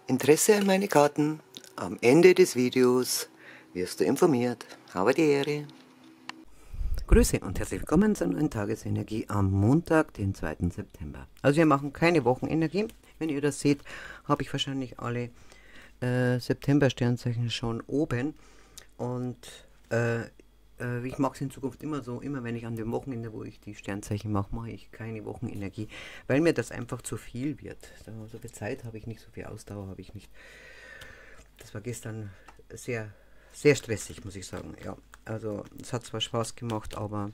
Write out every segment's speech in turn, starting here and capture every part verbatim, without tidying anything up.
Interesse an meine Karten? Am Ende des Videos wirst du informiert. Habe die Ehre. Grüße und herzlich willkommen zur neuen Tagesenergie am Montag, den zweiten September. Also wir machen keine Wochenenergie. Wenn ihr das seht, habe ich wahrscheinlich alle äh, September-Sternzeichen schon oben. Und äh, äh, ich mache es in Zukunft immer so, immer wenn ich an dem Wochenende, wo ich die Sternzeichen mache, mache ich keine Wochenenergie, weil mir das einfach zu viel wird. So viel Zeit habe ich nicht, so viel Ausdauer habe ich nicht. Das war gestern sehr, sehr stressig, muss ich sagen. Ja, also es hat zwar Spaß gemacht, aber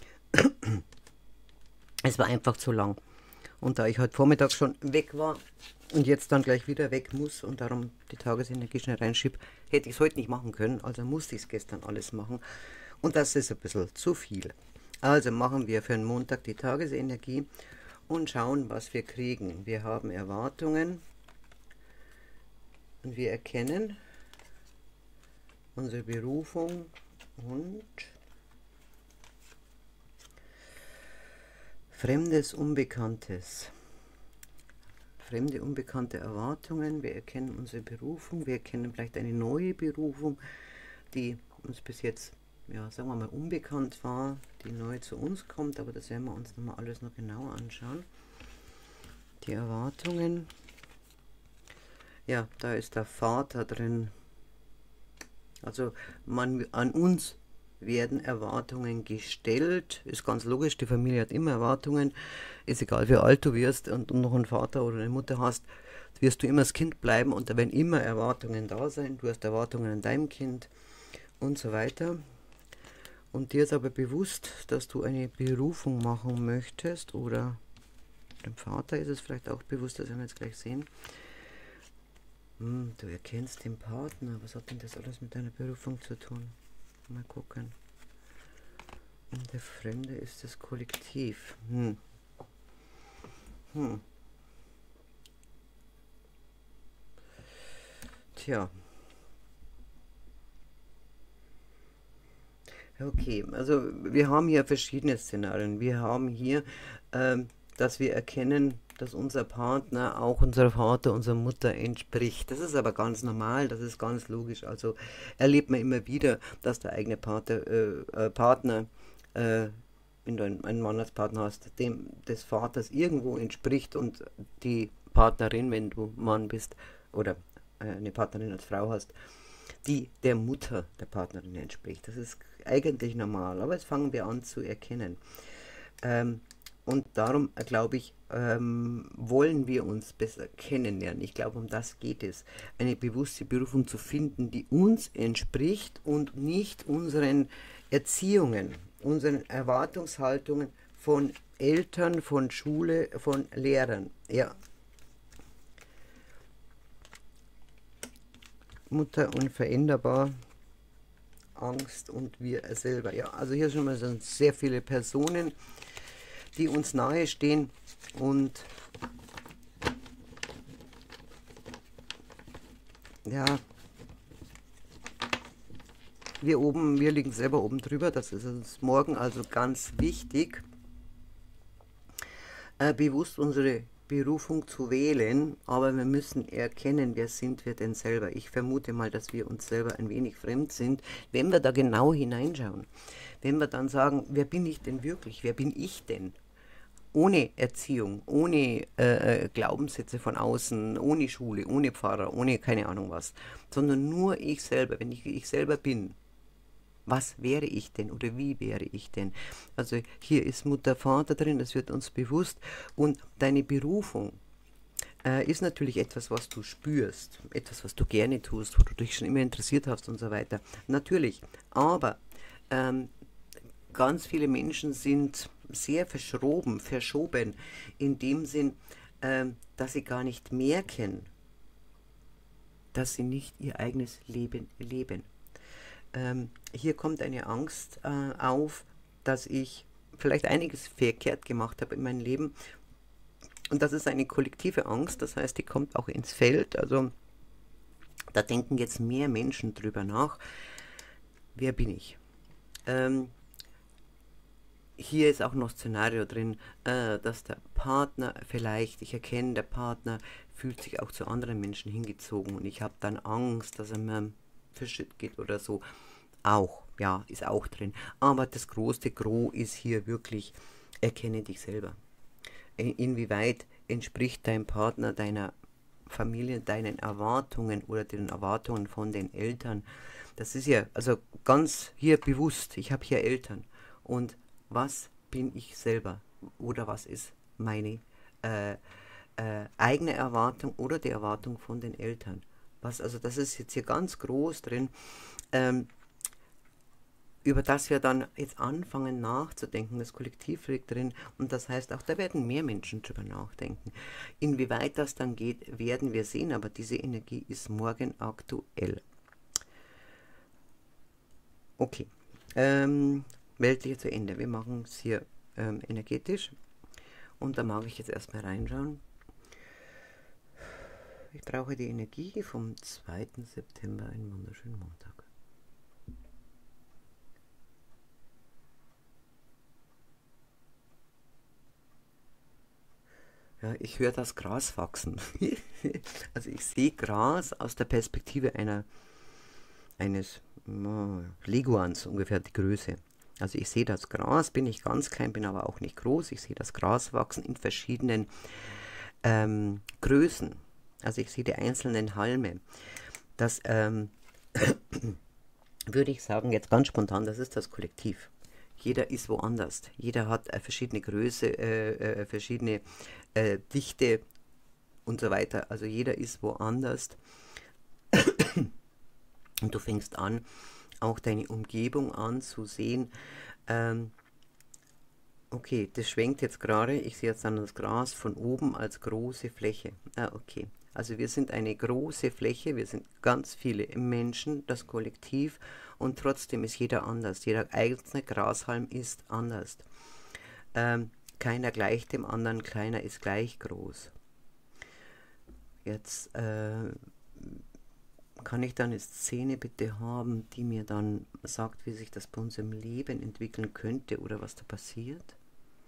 es war einfach zu lang. Und da ich heute Vormittag schon weg war und jetzt dann gleich wieder weg muss und darum die Tagesenergie schnell reinschiebe, hätte ich es heute nicht machen können. Also musste ich es gestern alles machen. Und das ist ein bisschen zu viel. Also machen wir für den Montag die Tagesenergie und schauen, was wir kriegen. Wir haben Erwartungen und wir erkennen unsere Berufung und Fremdes, Unbekanntes. Fremde, unbekannte Erwartungen. Wir erkennen unsere Berufung. Wir erkennen vielleicht eine neue Berufung, die uns bis jetzt, ja, sagen wir mal, unbekannt war, die neu zu uns kommt. Aber das werden wir uns nochmal alles noch genauer anschauen. Die Erwartungen. Ja, da ist der Vater drin. Also man, an uns werden Erwartungen gestellt. Ist ganz logisch, die Familie hat immer Erwartungen. Ist egal, wie alt du wirst und du noch einen Vater oder eine Mutter hast, wirst du immer das Kind bleiben und da werden immer Erwartungen da sein. Du hast Erwartungen an deinem Kind und so weiter. Und dir ist aber bewusst, dass du eine Berufung machen möchtest, oder dem Vater ist es vielleicht auch bewusst, das werden wir jetzt gleich sehen. Hm, du erkennst den Partner. Was hat denn das alles mit deiner Berufung zu tun? Mal gucken. Und der Fremde ist das Kollektiv. Hm. Hm. Tja. Okay, also wir haben hier verschiedene Szenarien. Wir haben hier, ähm, dass wir erkennen, dass unser Partner auch unser Vater, unserer Mutter entspricht. Das ist aber ganz normal, das ist ganz logisch. Also erlebt man immer wieder, dass der eigene Partner, äh, äh, Partner äh, wenn du einen, einen Mann als Partner hast, dem des Vaters irgendwo entspricht und die Partnerin, wenn du Mann bist, oder äh, eine Partnerin als Frau hast, die der Mutter der Partnerin entspricht. Das ist eigentlich normal, aber jetzt fangen wir an zu erkennen. Ähm, Und darum, äh, glaube ich, ähm, wollen wir uns besser kennenlernen. Ich glaube, um das geht es. Eine bewusste Berufung zu finden, die uns entspricht und nicht unseren Erziehungen, unseren Erwartungshaltungen von Eltern, von Schule, von Lehrern. Ja. Mutter unveränderbar. Angst und wir selber. Ja, also hier schon mal sind sehr viele Personen, die uns nahe stehen, und ja, wir oben, wir liegen selber oben drüber, das ist uns morgen also ganz wichtig, äh, bewusst unsere Berufung zu wählen, aber wir müssen erkennen, wer sind wir denn selber. Ich vermute mal, dass wir uns selber ein wenig fremd sind, wenn wir da genau hineinschauen. Wenn wir dann sagen, wer bin ich denn wirklich, wer bin ich denn? Ohne Erziehung, ohne äh, Glaubenssätze von außen, ohne Schule, ohne Pfarrer, ohne keine Ahnung was, sondern nur ich selber, wenn ich ich selber bin. Was wäre ich denn oder wie wäre ich denn? Also hier ist Mutter, Vater drin, das wird uns bewusst, und deine Berufung äh, ist natürlich etwas, was du spürst, etwas, was du gerne tust, wo du dich schon immer interessiert hast und so weiter. Natürlich, aber ähm, ganz viele Menschen sind sehr verschroben, verschoben, in dem Sinn, ähm, dass sie gar nicht merken, dass sie nicht ihr eigenes Leben leben. Ähm, hier kommt eine Angst äh, auf, dass ich vielleicht einiges verkehrt gemacht habe in meinem Leben. Und das ist eine kollektive Angst, das heißt, die kommt auch ins Feld. Also da denken jetzt mehr Menschen drüber nach. Wer bin ich? Ähm, hier ist auch noch Szenario drin, äh, dass der Partner vielleicht, ich erkenne, der Partner fühlt sich auch zu anderen Menschen hingezogen und ich habe dann Angst, dass er mir für Shit geht oder so. Auch, ja, ist auch drin. Aber das große Gros ist hier wirklich, erkenne dich selber. In, inwieweit entspricht dein Partner deiner Familie, deinen Erwartungen oder den Erwartungen von den Eltern? Das ist ja, also ganz hier bewusst, ich habe hier Eltern. Und was bin ich selber? Oder was ist meine äh, äh, eigene Erwartung oder die Erwartung von den Eltern? Was, also das ist jetzt hier ganz groß drin. Ähm, über das wir dann jetzt anfangen nachzudenken. Das Kollektiv liegt drin und das heißt auch, da werden mehr Menschen drüber nachdenken. Inwieweit das dann geht, werden wir sehen, aber diese Energie ist morgen aktuell. Okay, ähm, weltliche zu Ende. Wir machen es hier ähm, energetisch und da mag ich jetzt erstmal reinschauen. Ich brauche die Energie vom zweiten September, einen wunderschönen Montag. Ja, ich höre das Gras wachsen. Also ich sehe Gras aus der Perspektive einer, eines oh, Leguans, ungefähr die Größe. Also ich sehe das Gras, bin ich ganz klein, bin aber auch nicht groß. Ich sehe das Gras wachsen in verschiedenen ähm, Größen. Also ich sehe die einzelnen Halme. Das ähm, würde ich sagen, jetzt ganz spontan, das ist das Kollektiv. Jeder ist woanders. Jeder hat eine verschiedene Größe, äh, äh, verschiedene äh, Dichte und so weiter. Also jeder ist woanders. Und du fängst an, auch deine Umgebung anzusehen. Ähm, okay, das schwenkt jetzt gerade. Ich sehe jetzt dann das Gras von oben als große Fläche. Ah, okay. Also wir sind eine große Fläche, wir sind ganz viele Menschen, das Kollektiv und trotzdem ist jeder anders. Jeder einzelne Grashalm ist anders. Ähm, keiner gleicht dem anderen, keiner ist gleich groß. Jetzt äh, kann ich dann eine Szene bitte haben, die mir dann sagt, wie sich das bei uns im Leben entwickeln könnte oder was da passiert?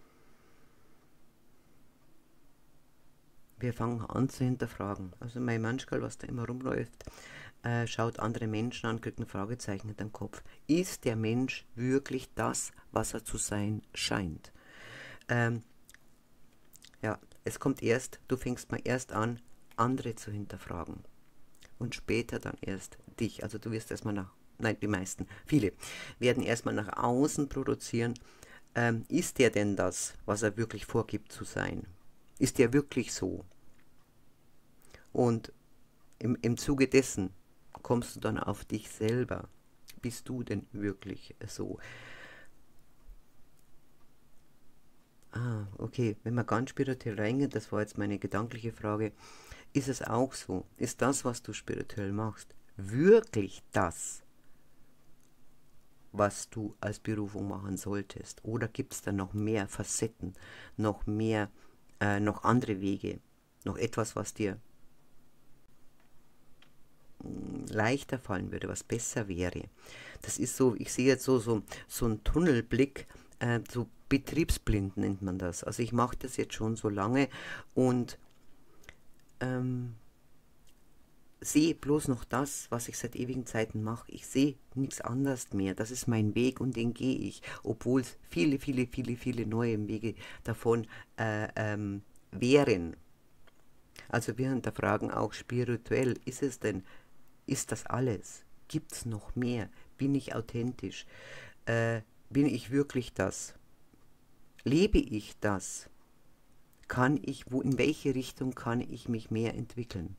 Wir fangen an zu hinterfragen. Also mein Manschgal, was da immer rumläuft, äh, schaut andere Menschen an, kriegt ein Fragezeichen in den Kopf. Ist der Mensch wirklich das, was er zu sein scheint? Ähm, ja, es kommt erst, du fängst mal erst an, andere zu hinterfragen. Und später dann erst dich. Also du wirst erstmal nach, nein, die meisten, viele, werden erstmal nach außen produzieren. Ähm, ist der denn das, was er wirklich vorgibt zu sein? Ist der wirklich so? Und im, im Zuge dessen kommst du dann auf dich selber. Bist du denn wirklich so? Ah, okay. Wenn man ganz spirituell reingeht, das war jetzt meine gedankliche Frage, ist es auch so? Ist das, was du spirituell machst, wirklich das, was du als Berufung machen solltest? Oder gibt es da noch mehr Facetten, noch mehr, äh, noch andere Wege, noch etwas, was dir mh, leichter fallen würde, was besser wäre? Das ist so, ich sehe jetzt so, so, so einen Tunnelblick, äh, so betriebsblind nennt man das. Also ich mache das jetzt schon so lange und ähm, sehe bloß noch das, was ich seit ewigen Zeiten mache. Ich sehe nichts anderes mehr. Das ist mein Weg und den gehe ich, obwohl es viele, viele, viele, viele neue Wege davon äh, ähm, wären. Also wir hinterfragen auch spirituell, ist es denn, ist das alles? Gibt es noch mehr? Bin ich authentisch? Äh, bin ich wirklich das? Lebe ich das? Kann ich, wo, in welche Richtung kann ich mich mehr entwickeln?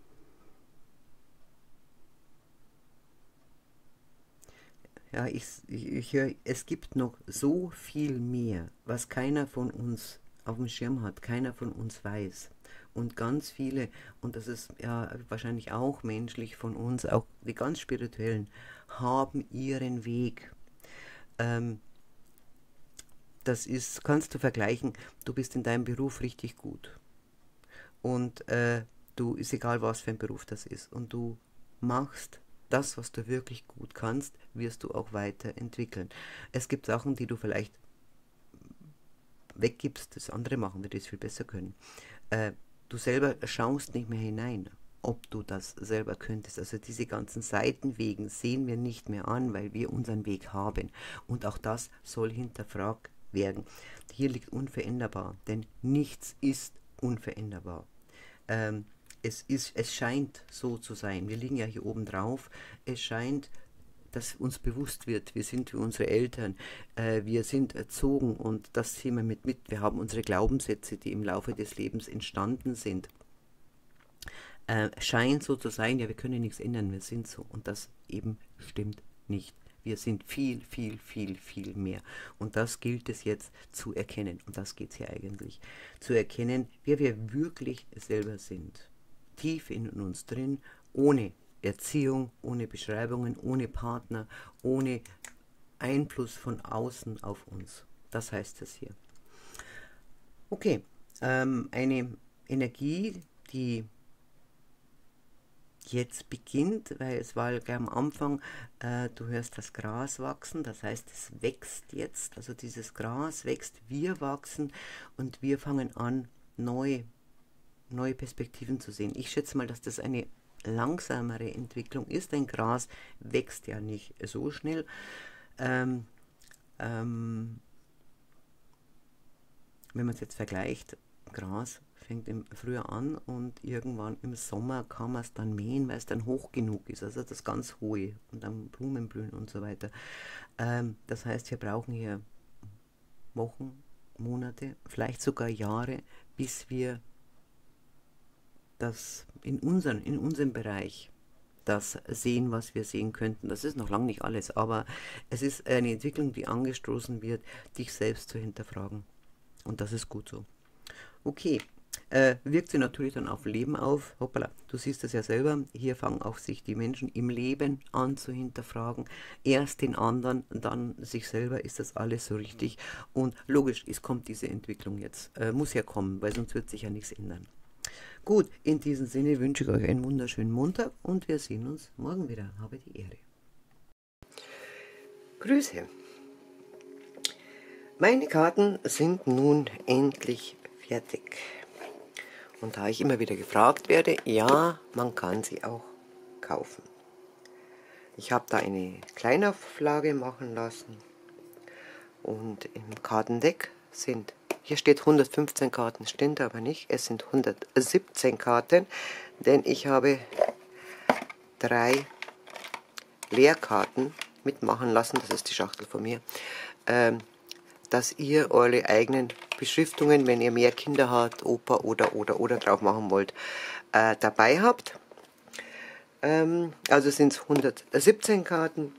Ja, ich, ich, ich höre, es gibt noch so viel mehr, was keiner von uns auf dem Schirm hat, keiner von uns weiß. Und ganz viele, und das ist ja wahrscheinlich auch menschlich von uns, auch die ganz Spirituellen, haben ihren Weg. Ähm, das ist, kannst du vergleichen, du bist in deinem Beruf richtig gut. Und äh, du, ist egal, was für ein Beruf das ist. Und du machst das, was du wirklich gut kannst, wirst du auch weiterentwickeln. Es gibt Sachen, die du vielleicht weggibst, das andere machen, die das viel besser können. Äh, du selber schaust nicht mehr hinein, ob du das selber könntest. Also diese ganzen Seitenwegen sehen wir nicht mehr an, weil wir unseren Weg haben. Und auch das soll hinterfragt werden. Hier liegt unveränderbar, denn nichts ist unveränderbar. Ähm, es, ist, es scheint so zu sein. Wir liegen ja hier oben drauf. Es scheint, dass uns bewusst wird, wir sind wie unsere Eltern, äh, wir sind erzogen und das sehen wir mit mit. Wir haben unsere Glaubenssätze, die im Laufe des Lebens entstanden sind. Äh, scheint so zu sein, ja, wir können nichts ändern, wir sind so. Und das eben stimmt nicht. Wir sind viel, viel, viel, viel mehr. Und das gilt es jetzt zu erkennen. Und das geht es hier eigentlich. Zu erkennen, wer wir wirklich selber sind. Tief in uns drin, ohne Erziehung, ohne Beschreibungen, ohne Partner, ohne Einfluss von außen auf uns. Das heißt es hier. Okay, ähm, eine Energie, die jetzt beginnt, weil es war ja am Anfang, äh, du hörst das Gras wachsen, das heißt, es wächst jetzt, also dieses Gras wächst, wir wachsen und wir fangen an, neue, neue Perspektiven zu sehen. Ich schätze mal, dass das eine langsamere Entwicklung ist. Ein Gras wächst ja nicht so schnell. Ähm, ähm, wenn man es jetzt vergleicht, Gras fängt im Frühjahr an und irgendwann im Sommer kann man es dann mähen, weil es dann hoch genug ist, also das ganz hohe und dann Blumen blühen und so weiter. Ähm, das heißt, wir brauchen hier Wochen, Monate, vielleicht sogar Jahre, bis wir das in, unseren, in unserem Bereich das sehen, was wir sehen könnten. Das ist noch lange nicht alles, aber es ist eine Entwicklung, die angestoßen wird, dich selbst zu hinterfragen. Und das ist gut so. Okay, äh, wirkt sie natürlich dann auf Leben auf. Hoppala, du siehst das ja selber. Hier fangen auch sich die Menschen im Leben an zu hinterfragen. Erst den anderen, dann sich selber. Ist das alles so richtig? Und logisch, es kommt diese Entwicklung jetzt. Äh, muss ja kommen, weil sonst wird sich ja nichts ändern. Gut, in diesem Sinne wünsche ich euch einen wunderschönen Montag und wir sehen uns morgen wieder. Habe die Ehre. Grüße. Meine Karten sind nun endlich fertig. Und da ich immer wieder gefragt werde, ja, man kann sie auch kaufen. Ich habe da eine Kleinauflage machen lassen und im Kartendeck sind, hier steht hundertfünfzehn Karten, stimmt aber nicht, es sind hundertsiebzehn Karten, denn ich habe drei Leerkarten mitmachen lassen, das ist die Schachtel von mir, ähm, dass ihr eure eigenen Beschriftungen, wenn ihr mehr Kinder habt, Opa oder oder oder drauf machen wollt, äh, dabei habt. Ähm, also sind es hundertsiebzehn Karten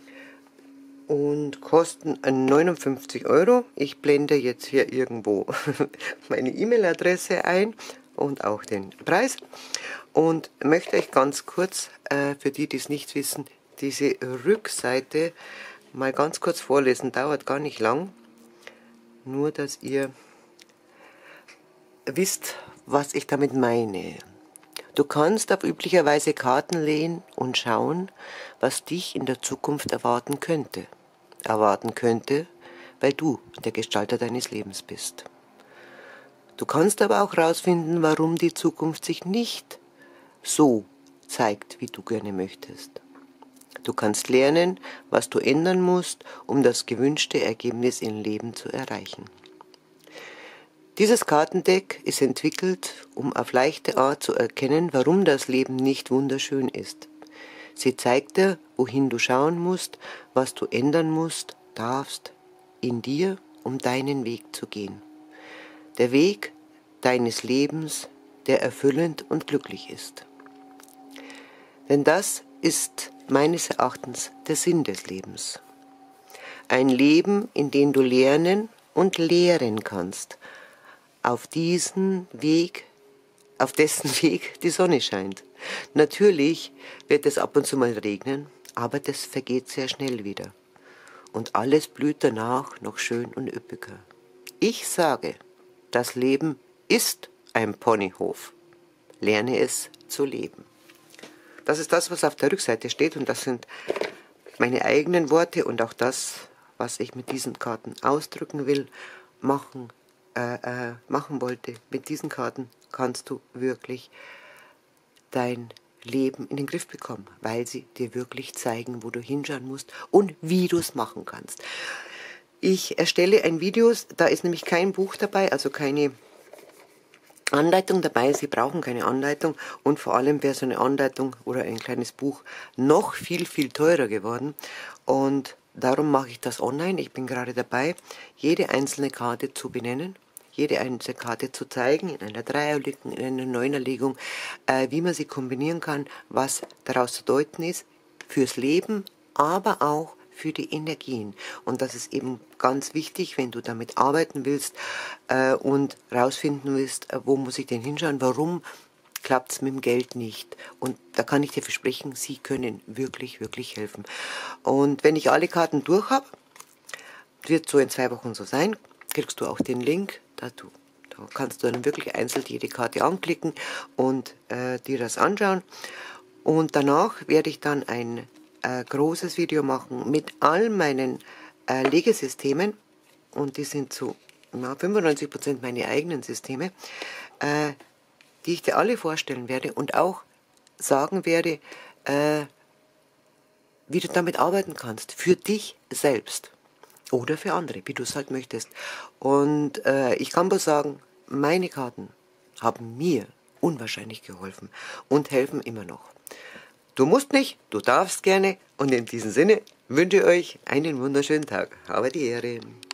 und kosten neunundfünfzig Euro. Ich blende jetzt hier irgendwo meine E-Mail-Adresse ein und auch den Preis und möchte euch ganz kurz, äh, für die, die es nicht wissen, diese Rückseite mal ganz kurz vorlesen. Dauert gar nicht lang. Nur, dass ihr wisst, was ich damit meine. Du kannst auf üblicherweise Karten lehnen und schauen, was dich in der Zukunft erwarten könnte. Erwarten könnte, weil du der Gestalter deines Lebens bist. Du kannst aber auch herausfinden, warum die Zukunft sich nicht so zeigt, wie du gerne möchtest. Du kannst lernen, was du ändern musst, um das gewünschte Ergebnis im Leben zu erreichen. Dieses Kartendeck ist entwickelt, um auf leichte Art zu erkennen, warum das Leben nicht wunderschön ist. Sie zeigt dir, wohin du schauen musst, was du ändern musst, darfst, in dir, um deinen Weg zu gehen. Der Weg deines Lebens, der erfüllend und glücklich ist. Denn das ist meines Erachtens der Sinn des Lebens. Ein Leben, in dem du lernen und lehren kannst, auf diesen Weg, auf dessen Weg die Sonne scheint. Natürlich wird es ab und zu mal regnen, aber das vergeht sehr schnell wieder. Und alles blüht danach noch schön und üppiger. Ich sage, das Leben ist ein Ponyhof. Lerne es zu leben. Das ist das, was auf der Rückseite steht und das sind meine eigenen Worte und auch das, was ich mit diesen Karten ausdrücken will. Machen äh, äh, machen wollte. Mit diesen Karten kannst du wirklich dein Leben in den Griff bekommen, weil sie dir wirklich zeigen, wo du hinschauen musst und wie du es machen kannst. Ich erstelle ein Video, da ist nämlich kein Buch dabei, also keine Anleitung dabei. Sie brauchen keine Anleitung und vor allem wäre so eine Anleitung oder ein kleines Buch noch viel, viel teurer geworden und darum mache ich das online. Ich bin gerade dabei, jede einzelne Karte zu benennen, jede einzelne Karte zu zeigen, in einer Dreierlegung, in einer Neunerlegung, äh, wie man sie kombinieren kann, was daraus zu deuten ist, fürs Leben, aber auch für die Energien. Und das ist eben ganz wichtig, wenn du damit arbeiten willst äh, und rausfinden willst, äh, wo muss ich denn hinschauen, warum klappt es mit dem Geld nicht. Und da kann ich dir versprechen, sie können wirklich, wirklich helfen. Und wenn ich alle Karten durch habe, wird so in zwei Wochen so sein, kriegst du auch den Link dazu. Da kannst du dann wirklich einzeln jede Karte anklicken und äh, dir das anschauen. Und danach werde ich dann ein äh, großes Video machen mit all meinen äh, Legesystemen. Und die sind zu na, fünfundneunzig Prozent meine eigenen Systeme, äh, die ich dir alle vorstellen werde und auch sagen werde, äh, wie du damit arbeiten kannst, für dich selbst. Oder für andere, wie du es halt möchtest. Und äh, ich kann bloß sagen, meine Karten haben mir unwahrscheinlich geholfen und helfen immer noch. Du musst nicht, du darfst gerne. Und in diesem Sinne wünsche ich euch einen wunderschönen Tag. Habe die Ehre.